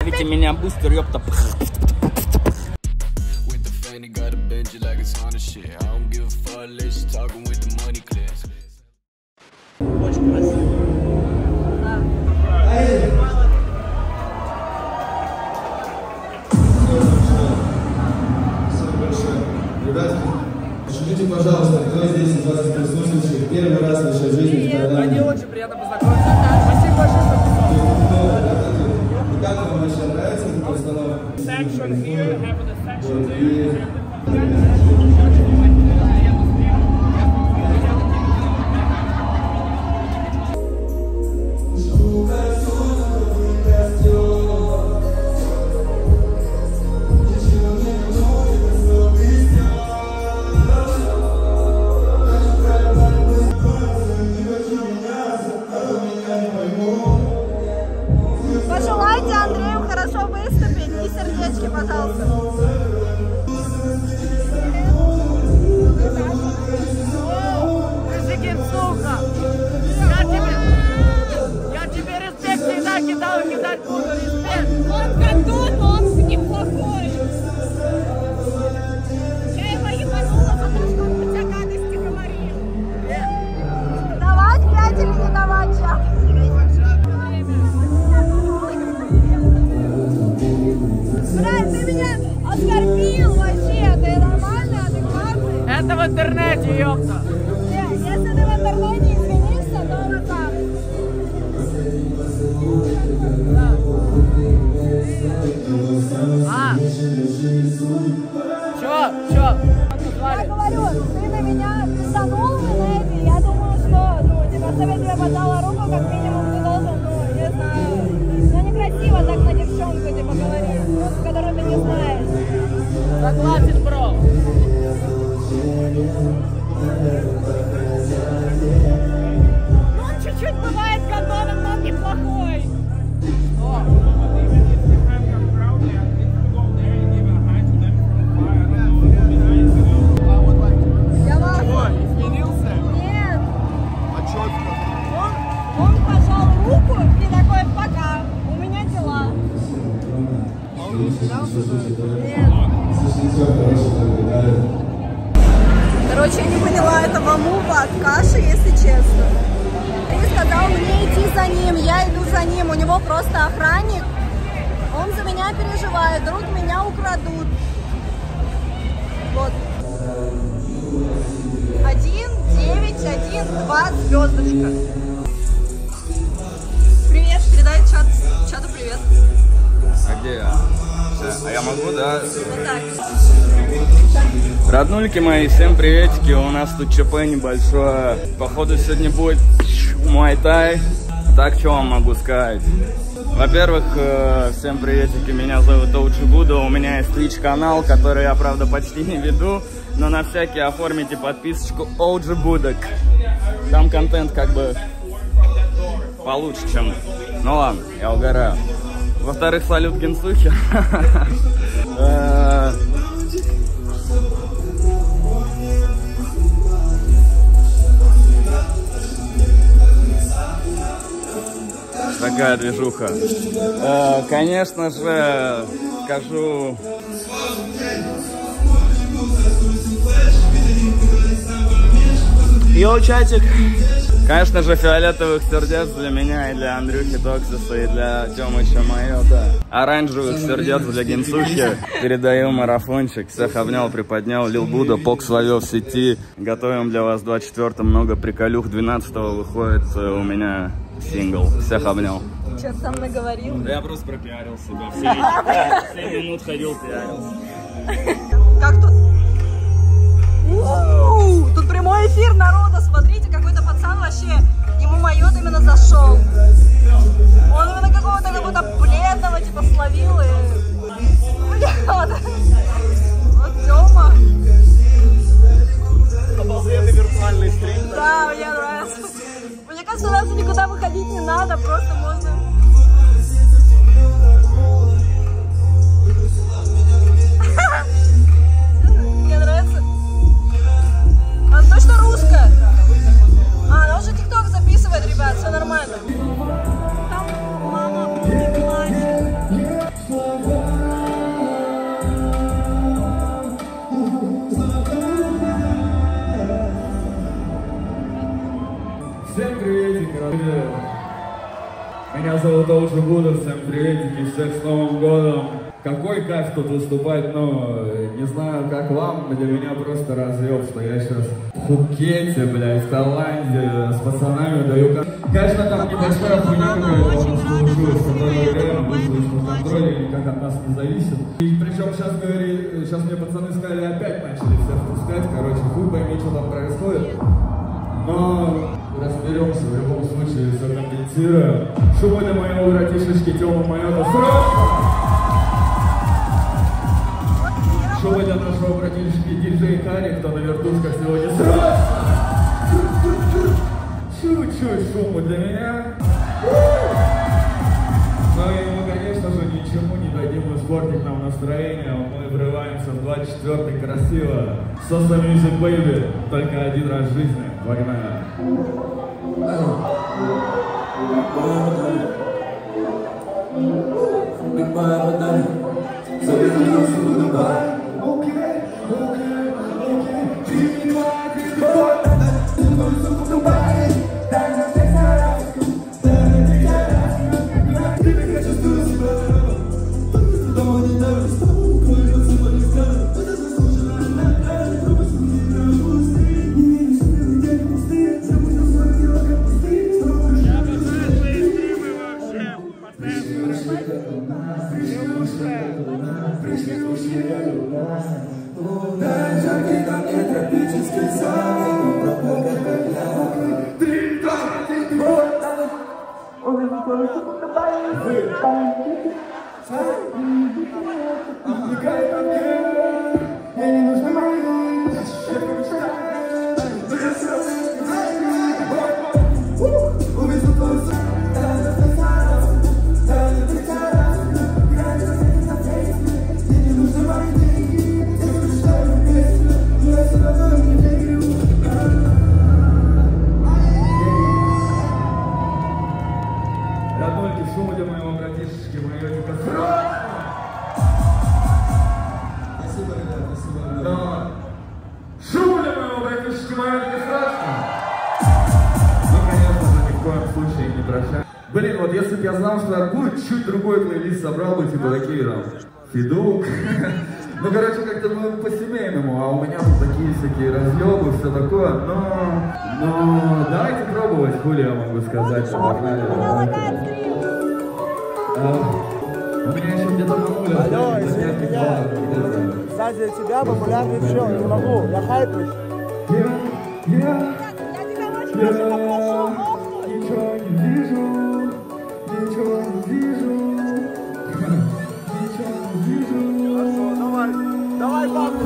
Ведите меня бустер, ёпта. Очень красиво. Ребята, скажите, пожалуйста, кто здесь из вас присутствующих первый раз в вашей жизни в Таиланде? Мне очень приятно познакомиться. Спасибо большое, что пришел. И как вам вообще нравится эта постановка? Пожелайте Андрею хорошо выступить и сердечки, пожалуйста. Сука! Я тебе респект всегда кидал и кидать буду, респект! Он как тут, он неплохой. Я его ебанула, потому что он у тебя гадости говорил. Давать 5 или не давать, чат? Брат, ты меня оскорбил вообще, ты нормальный, адекватный? Это в интернете, ёпта! Нет, если ты в интернете извинишься, то вот так. Чё? Я говорю, ты на меня пизданул на эти, я думаю, что, если я тебе подала руку, как минимум ты должен, не знаю, некрасиво так на девчонку, говорить, которую ты не знаешь. Согласен, бро! Ну, он чуть-чуть бывает гондоном, но он неплохой. Я вас... Изменился? Нет. А чё ты? Он пожал руку и такой, пока, у меня дела. А он не снялся? Нет. Короче, я не поняла этого мува от Каши, если честно. Ты сказал мне идти за ним, я иду за ним, у него просто охранник. Он за меня переживает, вдруг меня украдут. Вот. 1, 9, 1, 2, звездочка. Привет, передай чату привет. А где я? А я могу, да? Вот так. Роднульки мои, всем приветики. У нас тут ЧП небольшое. Походу сегодня будет муай-тай. Так, что вам могу сказать? Во-первых, всем приветики. Меня зовут OG Buddha. У меня есть Twitch-канал, который я, правда, почти не веду. Но на всякий оформите подписочку OG Buddha. Там контент как бы получше, чем... Ну ладно, я угораю. Во-вторых, салют Генсухе. Такая движуха. Конечно же, скажу... Йоу, чатик! Конечно же, фиолетовых сердец для меня и для Андрюхи Токсиса, и для Тёмыча Майота. Оранжевых сердец для Генсухи. Передаю марафончик. Всех обнял, приподнял. Лил Буда, Покс ловил в сети. Готовим для вас 24-м много приколюх. 12-го выходит у меня сингл. Всех обнял. Что ты там наговорил? Да я просто пропиарил себя. 7 минут ходил, пиарился. Как тут? Тут прямой эфир народа, смотрите, какой-то пацан вообще, ему майот именно зашел. Он именно какого-то как будто бледного типа словил и... Вот Тёма. Обалденный виртуальный стрим. Да, мне нравится. Мне кажется, даже никуда выходить не надо, просто можно... Мне нравится. Она точно русская? Она уже ТикТок записывает, ребят, все нормально. Там мама будет плачет. Меня зовут Олжа Буда, всем приветики, всех с Новым годом. Какой кайф тут выступать, ну, не знаю, как вам, для меня просто разъеб, что я сейчас в Пхукете, блядь, в Таиланде с пацанами даю. Конечно, там небольшая хуйня какая-то случилась, которая реально вышла из-под контроля, никак от нас не зависит. И причем сейчас мне пацаны сказали, опять начали всех пускать, короче, хуй пойми, что там происходит. Но разберемся, в любом случае все компенсируем. Шумы для моего братишечки Тёма Майота, срочно! Шумы для нашего братишечки диджей Хари, кто на вертушках сегодня, срочно! Чуть-чуть шуму для меня. Ну и мы, конечно же, ничему не дадим испортить нам настроение. Мы врываемся в 24-й красиво. Sosa Music Baby, только один раз в жизни. Погнали! Блин, вот если бы я знал, что так будет, чуть другой плейлист собрал бы, типа такие там, Фидук. Ну, короче, как-то по-семейному, а у меня тут такие всякие разъебы, все такое, но давайте пробовать, хули я могу сказать, погнали. У меня еще где-то мамуля. Алло, извини, сзади тебя популярный чел, не могу, я хайплюсь. Я тебя очень попрошу, ничего не вижу, ничего не вижу, ничего не вижу. Хорошо, давай бабу.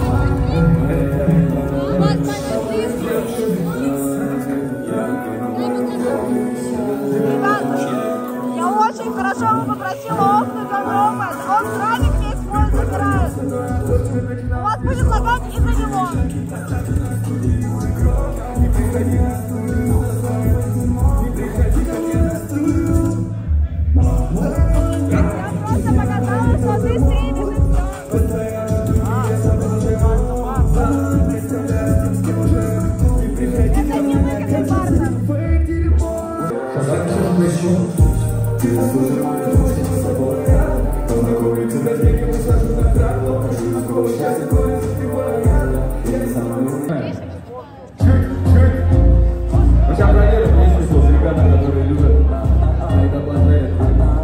Я очень хорошо его попросила окна загромать. Он краник весь мой забирает. У вас будет лагать из-за него. Я просто показала, что ты стримишь и все. Это не выгодный партнер. Сейчас проверим, есть ли ребята, которые любят это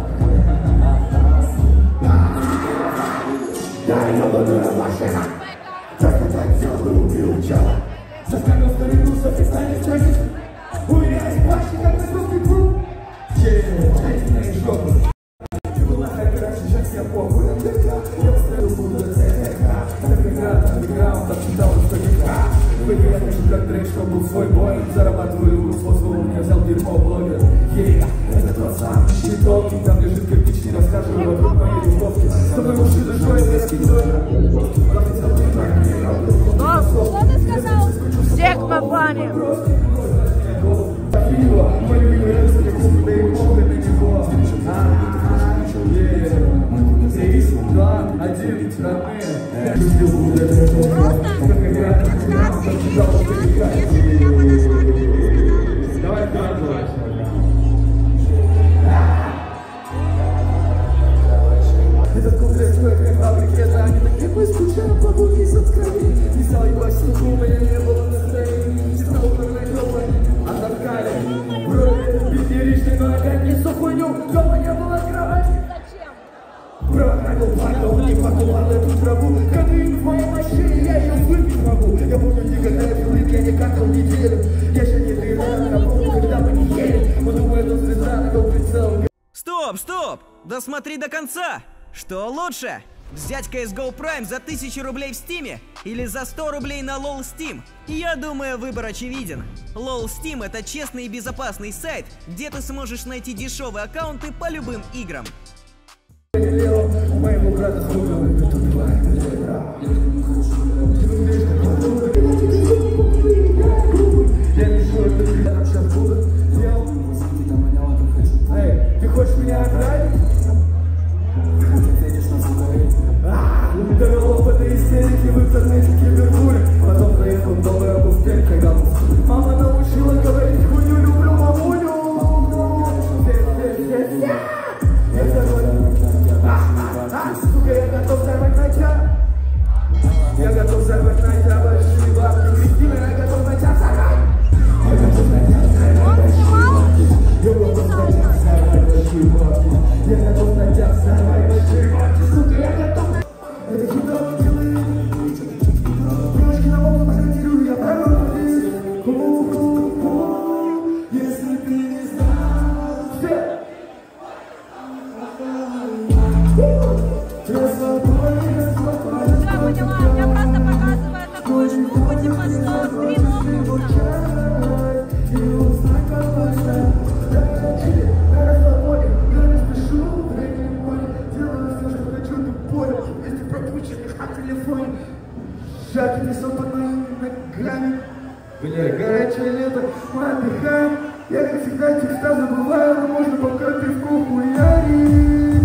был свой бой, зарабатываю способом, я взял дерьмо блогер. Это тот самый щиток, там лежит кирпич, не рассказываю вокруг моей духовки. С тобой уши душой, я раскидываю. Что ты сказал? Всех в плане. Мой любимый рыцарь, да и похуй на него. 3, 2, 1, родные. Давай, Этот комплекс стоит как фабрики, это они такие, мы скучаем по двух месяц крови. Писал и басил, у меня не было настроения. Писал управлять дома, отдохали. Брови, петеричный, но опять не сухую. Дома не было кровати. Проходил пардон, не покупал эту траву. Кофеин в моей машине, я ее выпить могу. Я помню, никогда пил, я не какал неделю. Я еще не доедал, я помню, когда мы не ели. Мы думаем, он слеза, на гол прицел. Стоп, стоп! Досмотри до конца! Что лучше? Взять CSGO Prime за 1000 рублей в Steam или за 100 рублей на LOL Steam? Я думаю, выбор очевиден. LOL Steam — это честный и безопасный сайт, где ты сможешь найти дешевые аккаунты по любым играм. Моему брату сколько тут два. Я решу, что ты там сейчас будут. Эй, ты хочешь меня ограбить? Довел опыты истерики в интернете кибербуллинг. Потом проехал новый обувь, когда мама научила говорить хуйню, люблю мамулю. Сука, я готов взорвать на тебя. Я готов взорвать на тебя большие бабки. Кристина, я готов на тебя взорвать. Я готов на тебя взорвать большие бабки. Я готов на тебя взорвать большие бабки. Сука, я готов на... Это хитро делает. Девочки на волну накатирую, я правильно здесь. Если ты не знал. Все. Я поняла, я просто показываю такую штуку, типа, что стрим лопнулся. Шаг несу под моими ногами. Бля, горячее лето, мы отдыхаем. Я как всегда текста забываю, но можно пока пивку хуярить.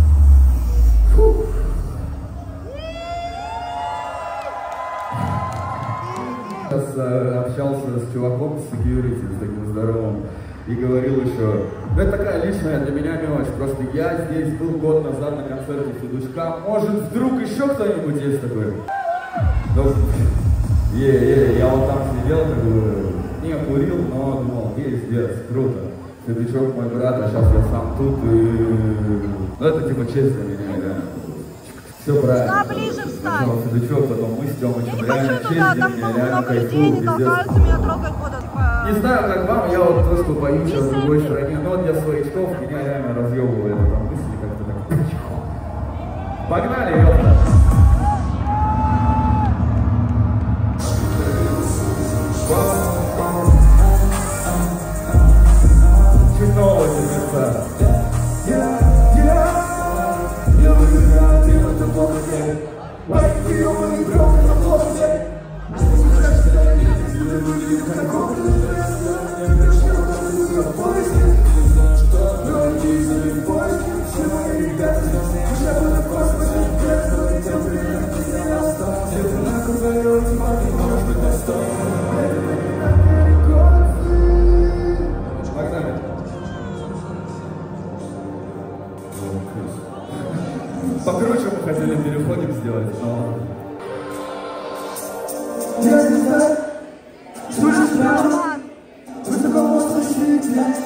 Сейчас общался с чуваком с security, с таким здоровым, и говорил еще, ну это такая личная для меня мелочь, просто я здесь был год назад на концерте Федучка, может вдруг еще кто-нибудь есть такой? Ну, я вот там сидел, как бы, не курил, но думал, пиздец, круто. Федучок мой брат, а сейчас я сам тут, и... Ну это типа честь для меня, да. Все правильно. Сюда ближе встань. Федучок, потом мы с Тёмычем, Я не хочу туда, там много людей, не толкаются, меня трогать будут. Типа... Не знаю, как вам, я вот просто боюсь сейчас в другой стране. Но вот я своячков, меня реально разъебывает эта мысль, как-то так. Погнали, ёпта! Чуть нового сердца. Я выбираю, ты в этом плохо. Байки, ёбаный, гром, это плохо. Покруче мы хотели переходик сделать, но... Я не знаю, слышишь меня? Высоко в воздухе лететь.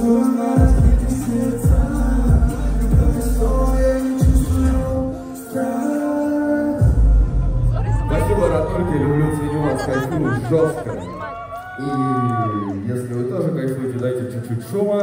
Спасибо, роднульки, люблю, ценю вас, кайфую жестко. И если вы тоже кайфуете, дайте чуть-чуть шума.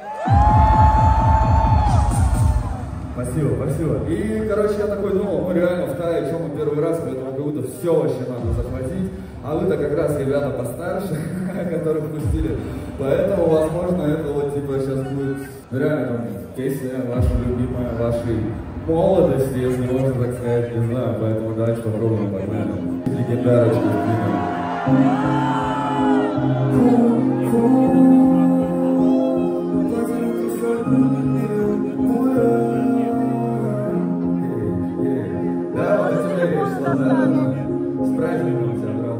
Спасибо, спасибо. И, короче, я такой думал, мы реально в Тае, что мы первый раз, поэтому как будто все вообще надо захватить. А вы-то как раз ребята постарше, которых пустили. Поэтому, возможно, это вот типа сейчас будет реально там песня ваша любимая, вашей молодости, если можно так сказать, не знаю. Поэтому давайте попробуем, погнали. Легендарочку двигаем. С праздником тебя, брат.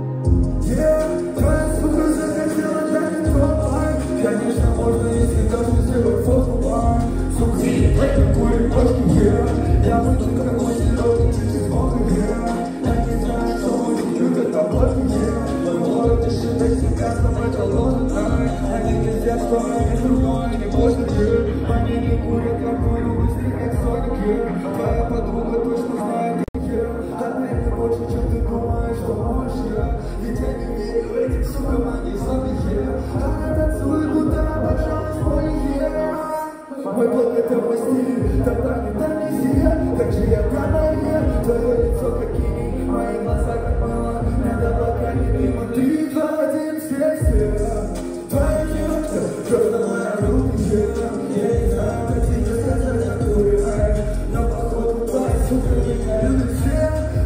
Твоя сука захотела тратить твой лайк. Конечно, можно, если даже сделать фото-лайк. Сука, в этом куре кошки, я буду какой серьезный, чуть-чуть мокрый, я не знаю, что будет любят обложки, мой город, ты считай себя с тобой колонной. Они пиздят, что они другой, не больше, они не курят, как курю, быстрее, как соники. Твоя подруга точно знает, больше, чем ты думаешь, что можешь я. Ведь я не верю этим сукам, они слабые. Она танцует, будто обожала свои. Мой блог это мой стиль, тогда не там везде. Как же я канале, твое лицо как кини, мои глаза как мыло, над облаками мимо. Ты два в один все. Твоя девочка, просто моя рубка. Я не знаю, как тебе сказать, как ты, но походу твоя сука меня любит все.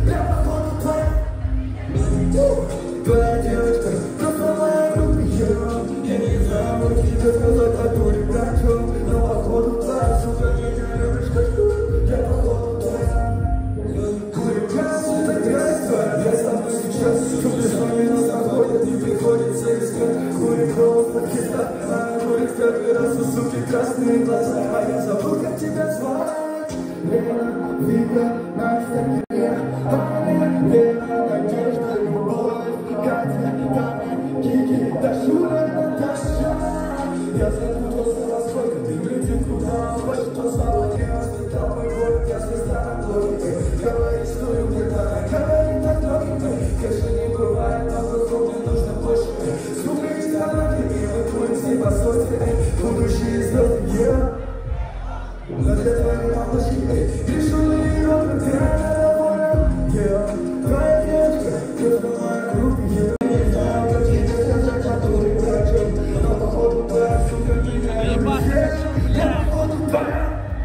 Твоя девочка, просто моя рубка. Я не знаю, как тебе сказать, как ты, но походу твоя сука меня любишь, как ты. Я походу твоя. Курика, это грязь твоя. Я с тобой сейчас чувствую, что меня находят, не приходится искать. Куриков, пакета, она курит каждый раз у суки красные глаза. А я забыл, как тебя звать. Лена, Вика, Настя, Лена, Надежда, Любовь, Катя, Таня, Кики, Дашура, Наташа. Я запутался, насколько ты глядит куда. Больше то самое, я воспитал мой город, я звезда на блоге. Говори, что люблю, говори на дороге. Конечно, не бывает, но вокруг мне нужно больше. Сколько из дороги, и мы куримся по сотне. Будущие звезды, но для твоей мамочки, решу ли ее, как реально доволен. Твоя девочка, просто моя группа. Я не знаю, как тебе сказать, который врачом. Но походу твоя сука меня любит. Я походу твоя.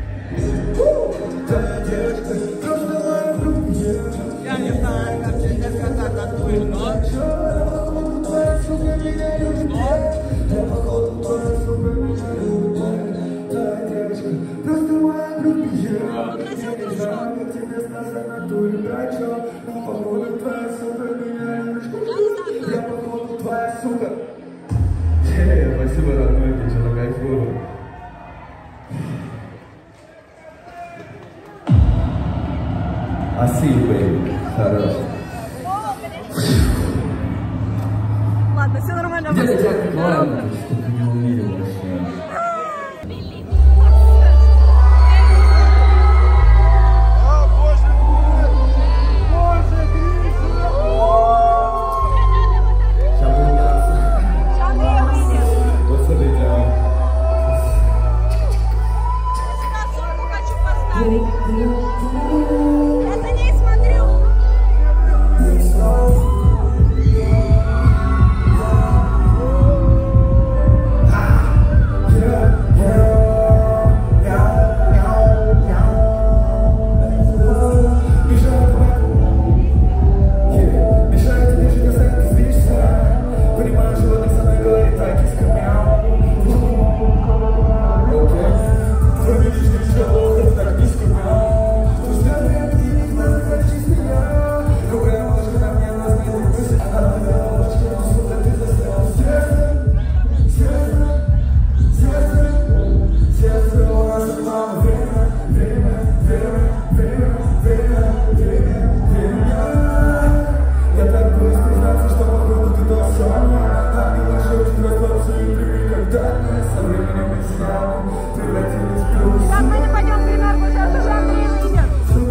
Твоя девочка, просто моя группа. Я не знаю, как тебе сказать, который врачом. Но походу твоя сука меня любит. Я походу твоя сука меня любит. Твоя девочка, просто моя группа. Я не знаю, как тебе сказать, который врачом. Но походу твоя сука меня любит. Я походу твоя сука. Спасибо, родной, ты что-то кайфую. I see you, baby. Хорош. Ладно, все нормально. Ладно, что ты не увидел вообще. Я за ней смотрю. Как мы не пойдем в гримерку, сейчас уже Андрей выйдет.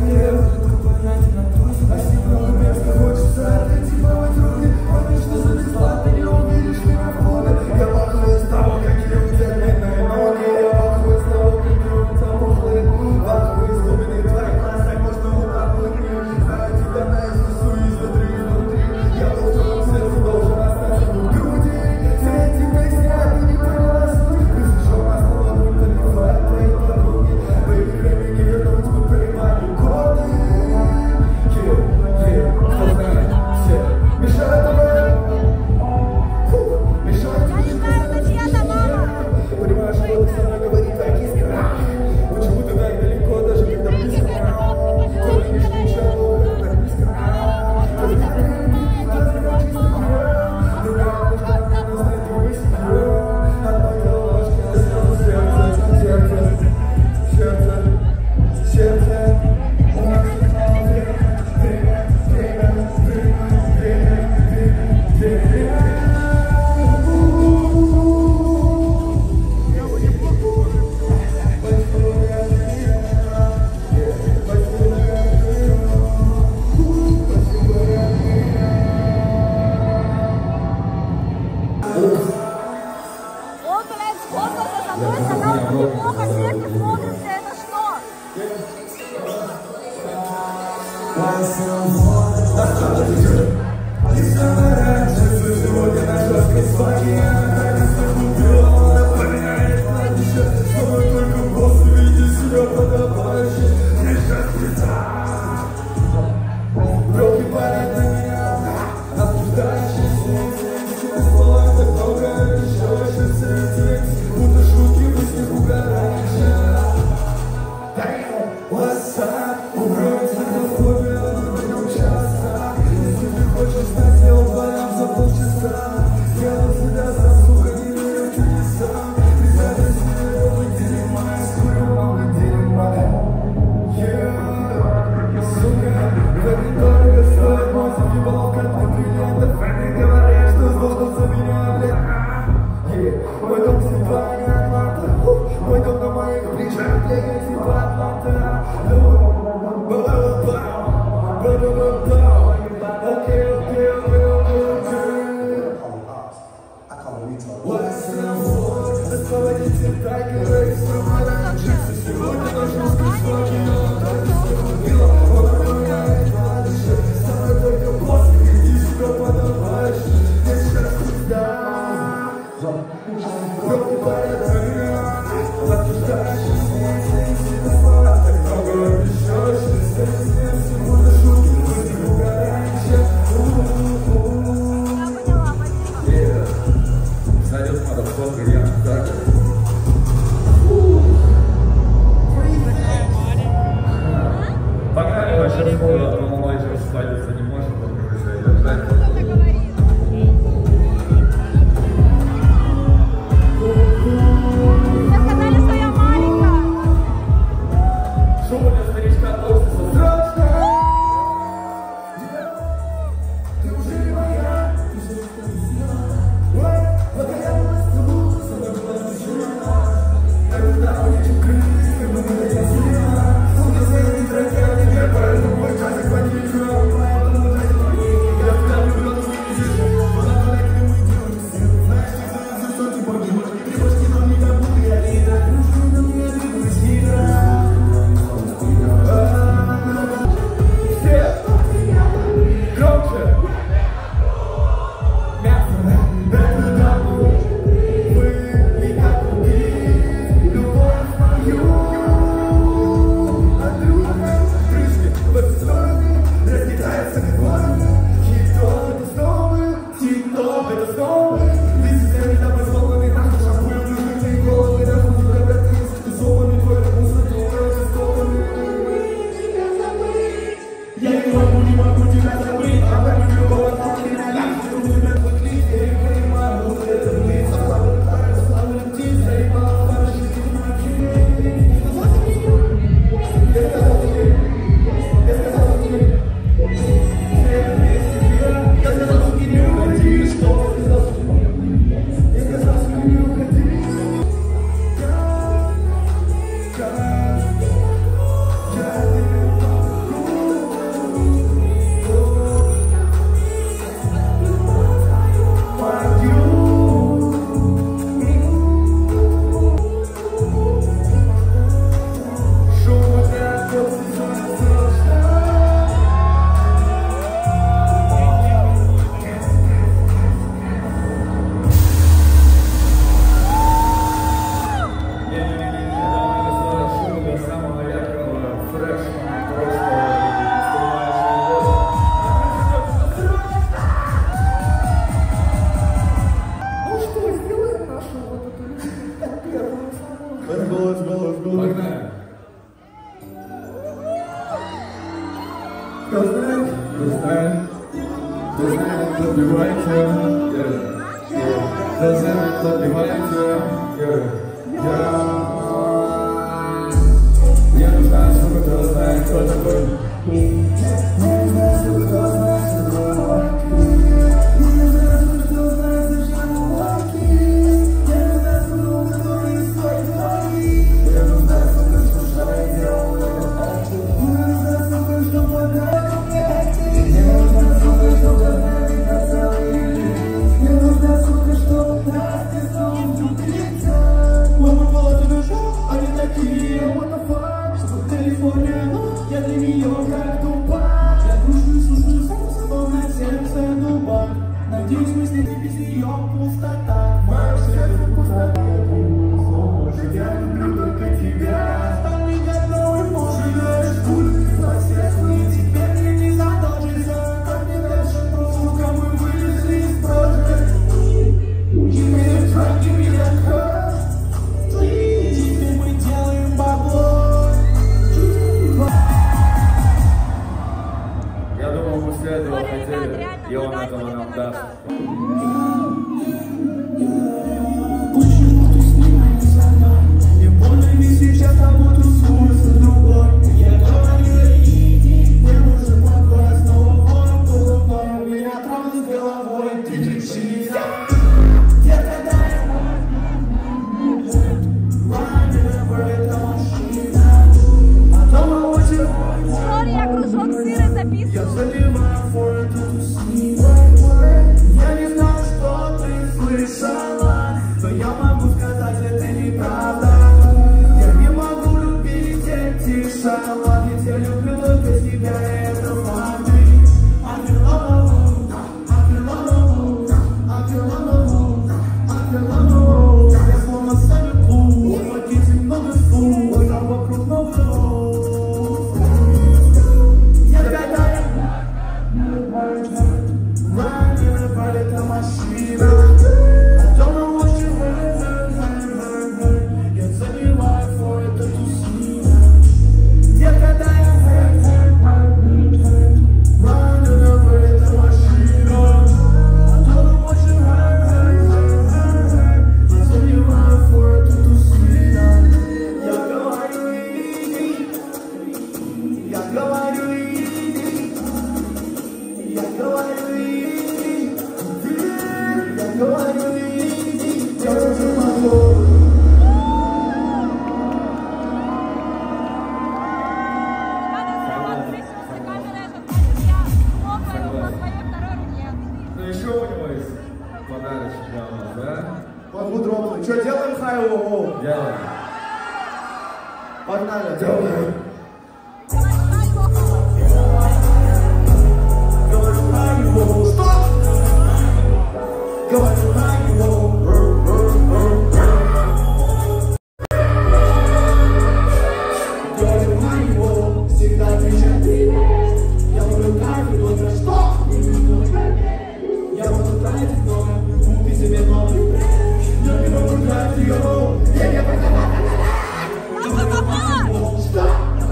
Он, блядь, сфоткался со мной, сказал, что неплохо вместе смотримся, это что? Кто-то говорит. Погнали. Кто знает, подбивайте. Кто знает, подбивайте. Я не знаю, что кто знает, кто такой. И он этого нам даст. История кружок сыра записываю. Я не знаю, что ты слышала, но я могу сказать, это неправда. Я не могу любить эти шала, ведь я люблю только тебя, это факт. Я словно сами клуб, здесь много слов, а вокруг много. Я гадаю, это машина. I don't know what you heard. Я забиваю for это тусина. Я когда я running over это машина. I don't know what you heard. Я забиваю for это тусина. Я говорю иди. Я говорю иди. Я говорю иди. Ну еще у него есть подарочек для нас, да? Подмудровно. Что делаем, Хайо? Делаем. Погнали. Делаем. Что? Говорю Хайо. Всегда отвечай привет. Я буду каждый год, что? Я буду тратить много, купи себе новый бренд. Я не могу тратить его. Я не могу. Что?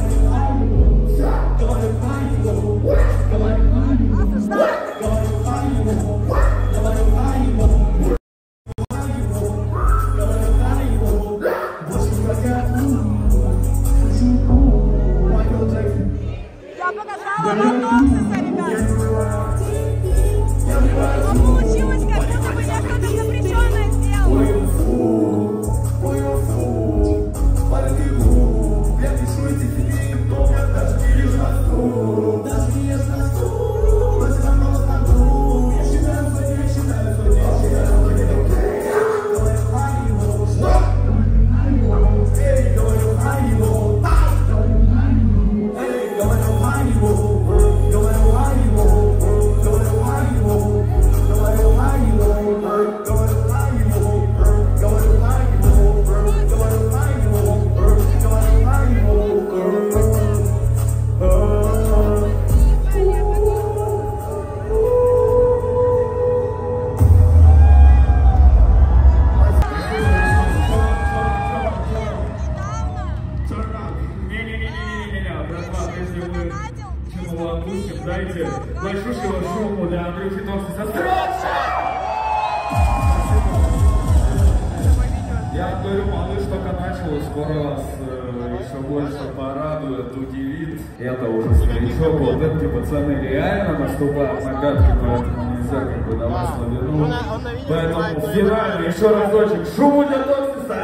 говорю, малыш только начал, скоро вас еще больше порадует, удивит. Это уже старичок, вот эти пацаны реально наступают на пятки, поэтому нельзя как бы давать слабину. Поэтому в финале еще разочек шуму для Токсиса.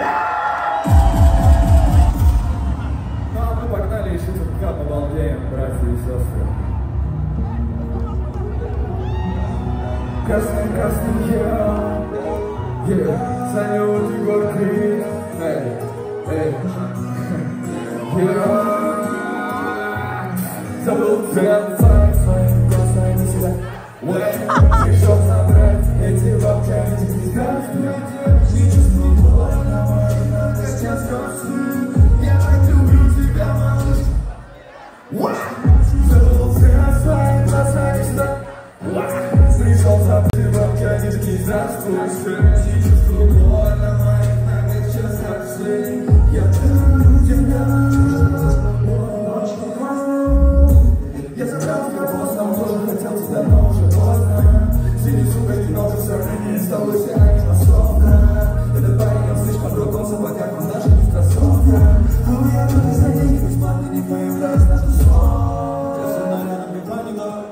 Ну а мы погнали еще чутка побалдеем, братья и сестры. Красный я, салют, Егор Крид. Забыл цвет своим глазами не себя. Пришел забрать эти бабки, эти взгляды. Не чувствую больно, можно сейчас скажу. Я так люблю тебя, малыш. Забыл цвет своим глазами не себя. Пришел забрать эти бабки, они такие здравствуй. Не чувствую больно, можно сейчас скажу. Я так люблю тебя. Я забрал тебя поздно, тоже хотел тебя, но уже поздно. Среди сука немного все равно не осталось, а не массовка. Этот парень, он слишком крут, он сапогах, он даже не в кроссовках. Но я буду за деньги бесплатно, не появляюсь на тусовках. Я со мной рядом никто.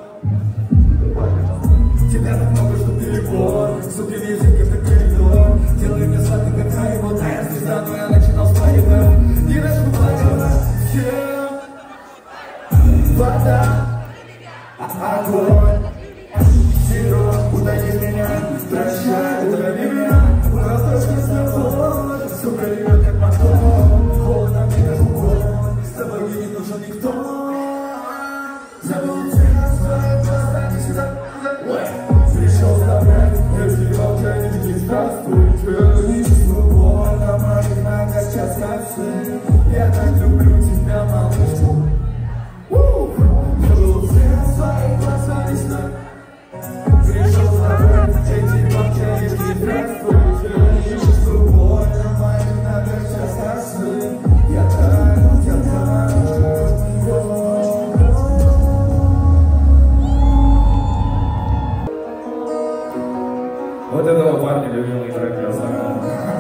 Тебя так много, что перебор. Суки визит, как коридор. Делай мне сладко, как Хайбот. А я звезда, но я начинал с Пайда. Не начну плакать. Вода, огонь, сироп, удали меня, прощай, удали меня, воздушный с тобой, сука, льет как мотор, холодно мне как угон, с тобой мне не нужен никто. Забыл тебя, свои глаза, не сюда, пришел забрать, эти волки, они такие здравствуйте, не чувствую больно, моих много час концы, я так люблю тебя, малышку. Забыл цвет своих глаз, они сюда. Пришел забрать эти бабки, они такие здравствуйте. Не чувствую больно, моих много час косы. Я так вот этого парня любимый трек я знаю.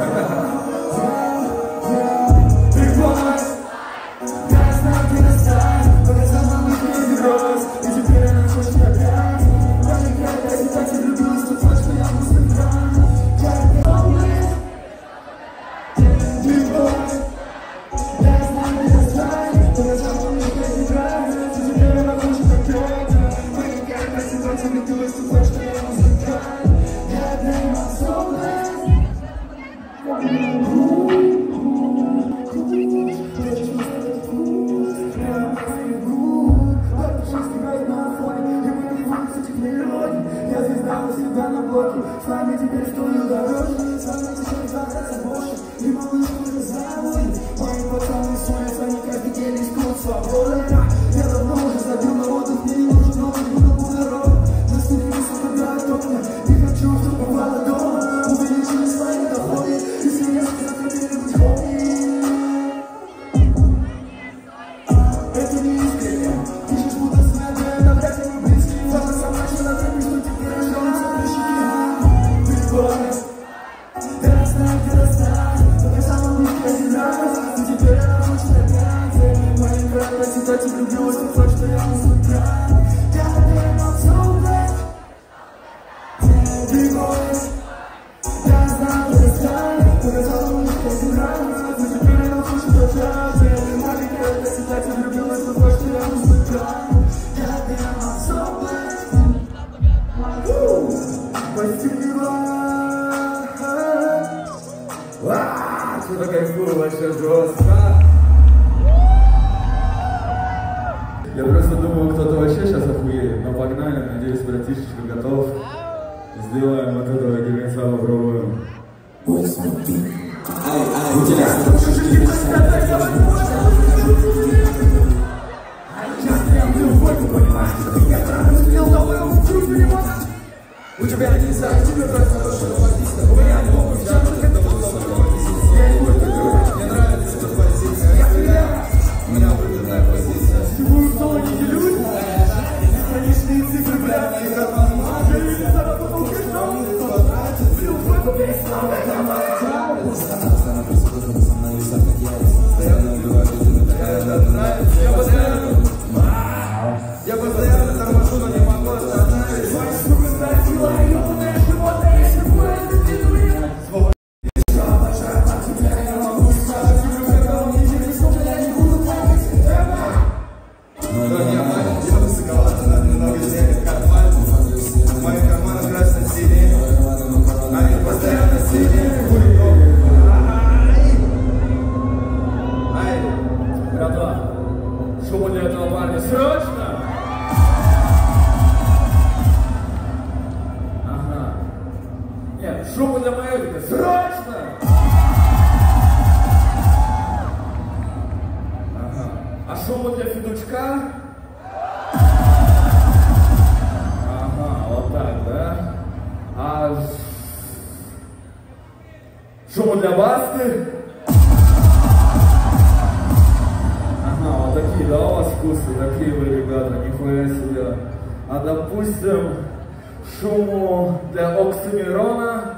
Что-то кайфую вообще жестко. Я просто думаю, кто-то вообще сейчас охуеет. Но погнали, надеюсь, братишечка готов. Сделаем вот этого геренца, попробуем. У тебя не знаю, тебе просто хорошо написано. У меня не могут взять, только это было слово. Я не буду говорить, мне нравится эта позиция. У меня выгодная позиция. Сетевую зону не делюсь. Бесконечные цифры, бля, их отмазали. Заработал крестом, потратил, плюс, выкупил, снова это моя. Такие, да, у вас вкусы, такие вы, ребята, нихуя себе. А допустим, шуму для Оксимирона.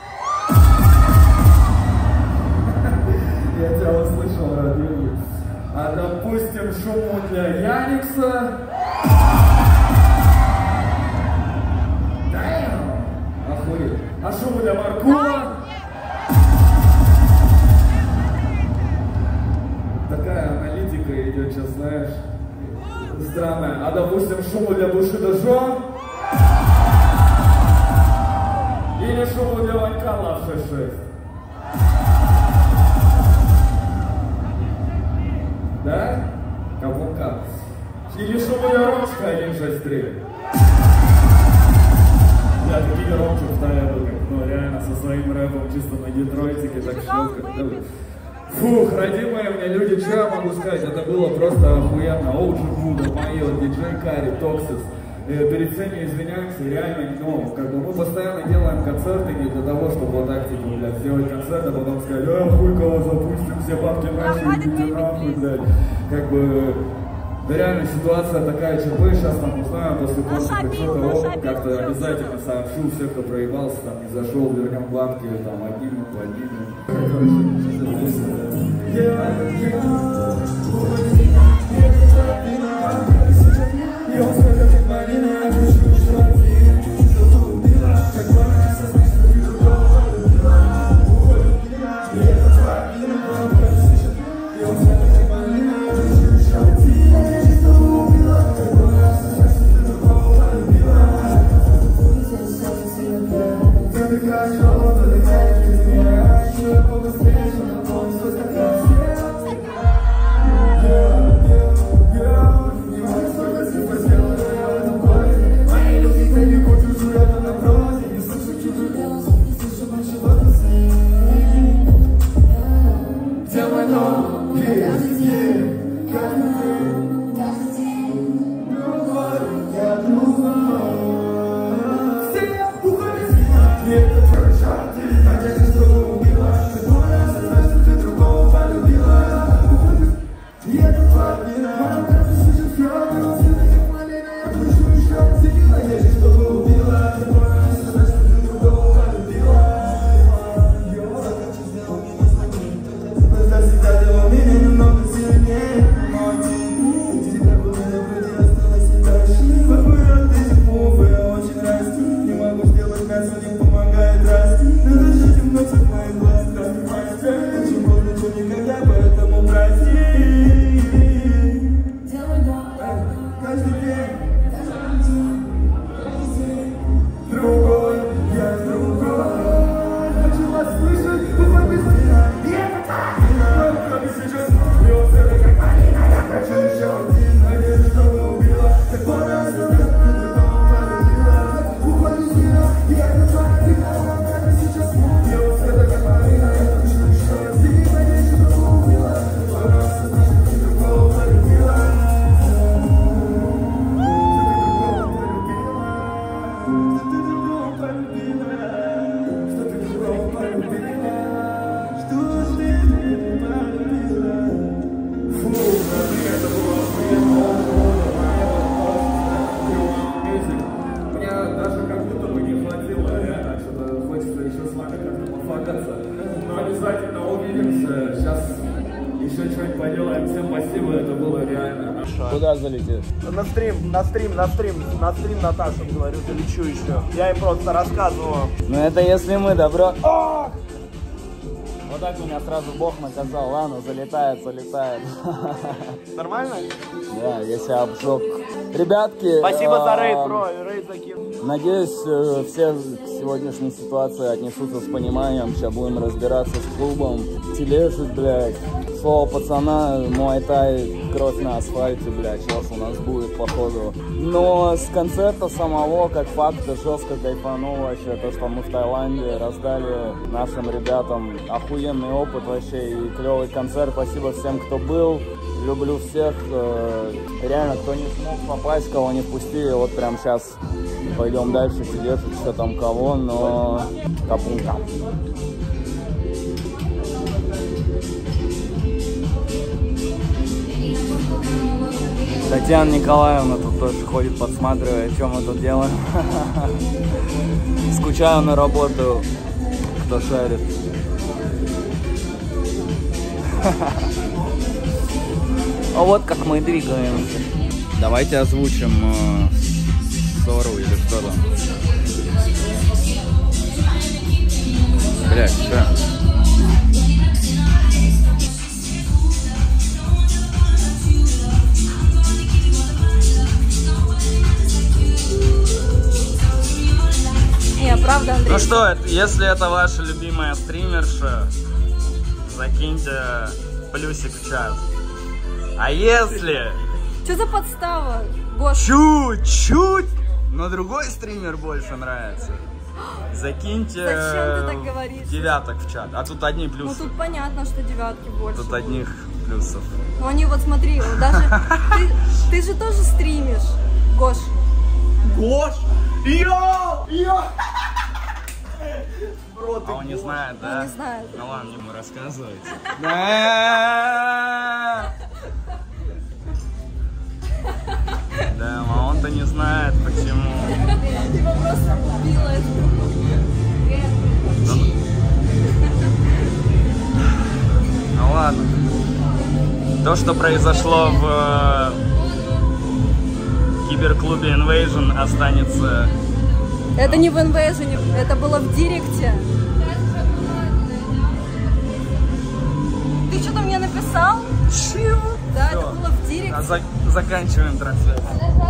Я тебя услышал, родной. А допустим, шуму для Яникса. Охуеть. А шуму для Маркула. Такая аналитика идет сейчас, знаешь, странная. А допустим, шуму для Бушида Жо. Или шуму для Ванькала 6-6. Да? Капунка. Или шуму для Ромчика 163. Я такие Ромчик вставил, ну реально со своим рэпом чисто на Детройтике, так что... Фух, родимые мне люди, что я могу сказать, это было просто охуенно. Оуджи Буда, Майо, диджей Карри, Токсис. Перед всеми извиняемся, реально, ну, как бы мы постоянно делаем концерты не для того, чтобы вот так, типа, блядь, сделать концерт, а потом сказать, хуй кого запустим, все бабки наши, идите нахуй, блядь. Как бы, да реально ситуация такая, ЧП, сейчас там узнаем после концерта, что-то, как-то обязательно сообщу всех, кто проебался, там, не зашел, вернем бабки, там, одним, Куда залетишь? На стрим Наташа, говорю, залечу еще. Я им просто рассказываю. Ну это если мы добро... Ох! Вот так меня сразу Бог наказал. Ладно, залетает. Нормально? Да, я себя обжег. Ребятки... Спасибо за рейд, бро. Рейд закинул. Надеюсь, все к сегодняшней ситуации отнесутся с пониманием. Сейчас будем разбираться с клубом. Тележит, блядь. Слово пацана, муай-тай, кровь на асфальте, блядь, сейчас у нас будет, походу. Но с концерта самого, как факт, жестко кайфанул вообще. То, что мы в Таиланде раздали нашим ребятам охуенный опыт вообще и клевый концерт. Спасибо всем, кто был. Люблю всех. Реально, кто не смог попасть, кого не впустили, вот прям сейчас пойдем дальше, сидеть, что там кого, но капунка. Татьяна Николаевна тут тоже ходит, подсматривает, что мы тут делаем. Скучаю на работу, кто шарит. А вот как мы двигаемся. Давайте озвучим ссору или что там. Блядь, что? Не, правда, Андрей. Ну что, если это ваша любимая стримерша, закиньте плюсик в чат. А если... Что за подстава? Гош. Чуть-чуть, но другой стример больше нравится, закиньте Зачем ты так говоришь? девяток в чат. А тут одни Ну плюсы. тут понятно, что девятки больше. Тут одних плюсов. Ну они вот смотри, вот даже ты же тоже стримишь, Гош. Гош! Йо! А он не знает, да? Он не знает. Ну ладно, ему рассказывайте. Да, а он-то не знает, почему. Его просто убило это. Ну ладно. То, что произошло в киберклубе Invasion, останется... Это не в Invasion, это было в Директе. Ты что-то мне написал? Чего? Да, это было в Директе. Заканчиваем трансляцию.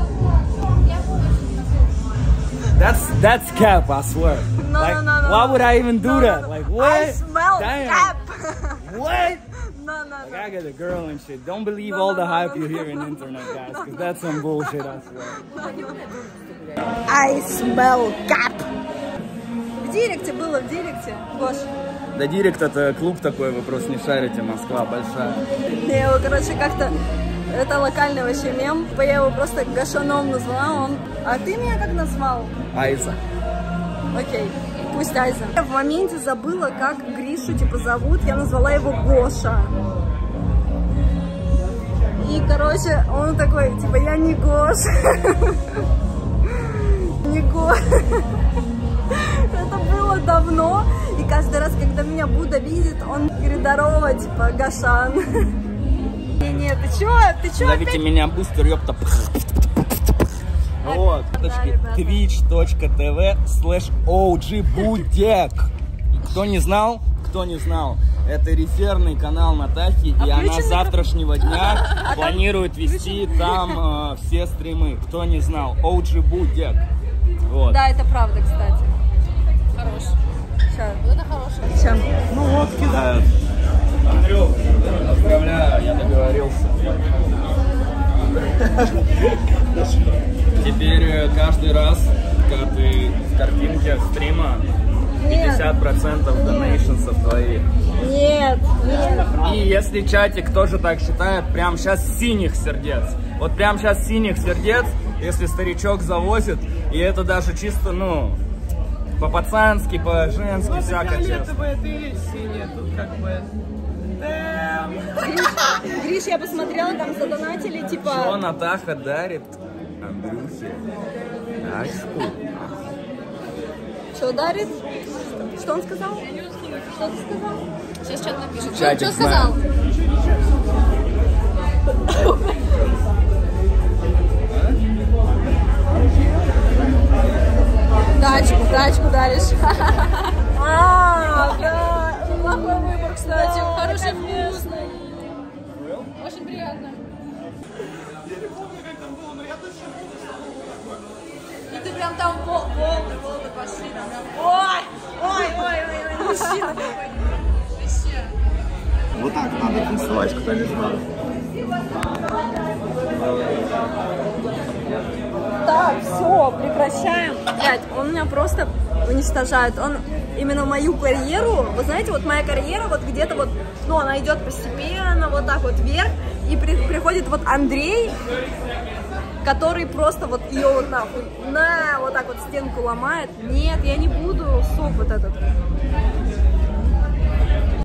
That's cap, I swear. No, like, no, no, no. Why would I even do No, that? no, no. Like, what? I smell Damn. cap. What? No, no, Like, no. I got a girl and shit. Don't believe No, all no, the no, hype no, you no, hear in no, the internet, no, guys, no, because no. that's some bullshit, I swear. I smell cap. В Директе было, в Директе, Гош. Да, Директ это клуб такой, вы просто не шарите, Москва большая. Я его, короче, как-то... Это локальный вообще мем. Я его просто Гашаном назвала. Он... А ты меня как назвал? Айза. Окей, пусть Айза. Я в моменте забыла, как Гришу типа зовут. Я назвала его Гоша. И, короче, он такой, типа, я не Гоша. Не Гоша. Это было давно. И каждый раз, когда меня Будда видит, он говорит, здорово, типа, Гашан. Нет, ты чё? Ты чё Зовите опять? меня бустер, ёпта. Вот, twitch.tv/OGBudek. Кто не знал, это реферный канал Натахи, и она с завтрашнего дня планирует вести там все стримы. Кто не знал, OGBudek. Вот. Да, это правда, кстати. Хорош. Сейчас. Это хороший. Сейчас. Ну вот, кидают. Андрюх, поздравляю, я договорился. Теперь каждый раз, когда ты в картинке стрима, 50% донейшнсов твои. Нет, нет. И если чатик тоже так считает, прям сейчас синих сердец. Вот прям сейчас синих сердец, если старичок завозит, и это даже чисто, ну, по-пацански, по-женски, всякое честно. Гриш, я посмотрела, там задонатили, типа... Что Натаха дарит Андрюхе? Очку. Что дарит? Что он сказал? Что ты сказал? Сейчас что-то напишет. Чатик Что сказал? Тачку даришь. А, да. Плохой выбор, кстати. Хороший, вкусный. Очень приятно. И ты прям там волны пошли. Ой, мужчина какой. Вообще. Вот так надо танцевать, кто не знает. Так, все, прекращаем. Блядь, он меня просто уничтожает. Он именно мою карьеру, вы знаете, вот моя карьера вот где-то вот, ну, она идет постепенно, вот так вот вверх, и приходит вот Андрей, который просто вот ее вот нахуй, вот так вот стенку ломает. Нет, я не буду, суп вот этот.